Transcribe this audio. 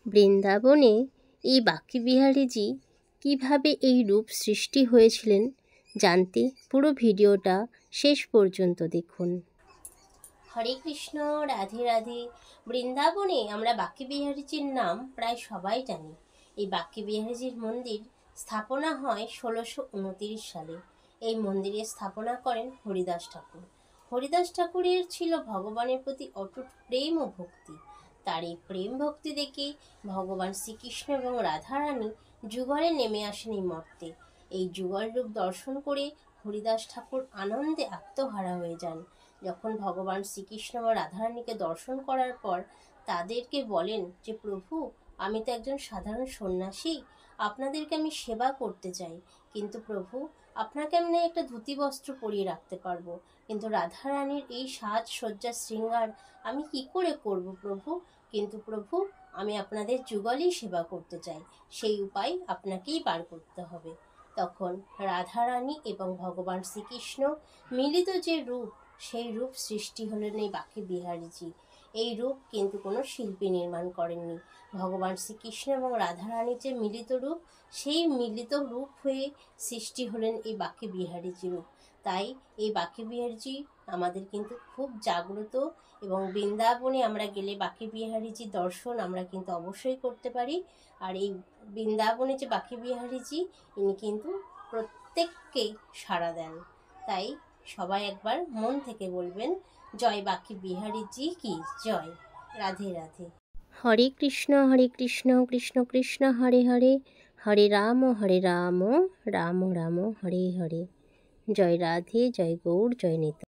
বৃন্দাবনে এই বাঁকিবিহারীজি কিভাবে এই রূপ সৃষ্টি হয়েছিলেন জানতে পুরো ভিডিওটা শেষ পর্যন্ত দেখুন। হরে কৃষ্ণ, রাধে রাধে। বৃন্দাবনে আমরা বাঁকিবিহারীজির নাম প্রায় সবাই জানি। এই বাঁকিবিহারীজির মন্দির স্থাপনা হয় 1629 সালে। এই মন্দিরের স্থাপনা করেন হরিদাস ঠাকুর। হরিদাস ঠাকুরের ছিল ভগবানের প্রতি অটুট প্রেম ও ভক্তি। তার এই প্রেম ভক্তি দেখে ভগবান শ্রীকৃষ্ণ এবং রাধারানী যুগলে নেমে আসেন এই মর্তে। এই যুগল রূপ দর্শন করে হরিদাস ঠাকুর আনন্দে আত্মহারা হয়ে যান। যখন ভগবান শ্রীকৃষ্ণ ও রাধারানীকে দর্শন করার পর তাদেরকে বলেন যে, প্রভু, আমি তো একজন সাধারণ সন্ন্যাসী, আপনাদেরকে আমি সেবা করতে চাই, কিন্তু প্রভু, আপনাকে আমি একটা ধুতি বস্ত্র পরিয়ে রাখতে পারবো, কিন্তু রাধারানীর এই সাজসজ্জা শৃঙ্গার আমি কি করে করব প্রভু? কিন্তু প্রভু, আমি আপনাদের যুগলেই সেবা করতে চাই, সেই উপায় আপনাকেই বার করতে হবে। তখন রাধারানী এবং ভগবান শ্রীকৃষ্ণ মিলিত যে রূপ, সেই রূপ সৃষ্টি হলেন এই বাঁকিবিহারীজি। এই রূপ কিন্তু কোনো শিল্পী নির্মাণ করেননি। ভগবান শ্রীকৃষ্ণ এবং রাধারানীর যে মিলিত রূপ, সেই মিলিত রূপ হয়ে সৃষ্টি হলেন এই বাঁকিবিহারীজি রূপ। তাই এই বাঁকিবিহারীজি আমাদের কিন্তু খুব জাগ্রত, এবং বৃন্দাবনে আমরা গেলে বাঁকিবিহারীজি দর্শন আমরা কিন্তু অবশ্যই করতে পারি। আর এই বৃন্দাবনে যে বাঁকিবিহারীজি, ইনি কিন্তু প্রত্যেককে সাড়া দেন। তাই সবাই একবার মন থেকে বলবেন, জয় বাঁকিবিহারীজি কি জয়। রাধে রাধে। হরে কৃষ্ণ কৃষ্ণ কৃষ্ণ হরে হরে, হরে রাম রাম রাম হরে হরে। জয় রাধে, জয় গৌর, জয় নিতাই।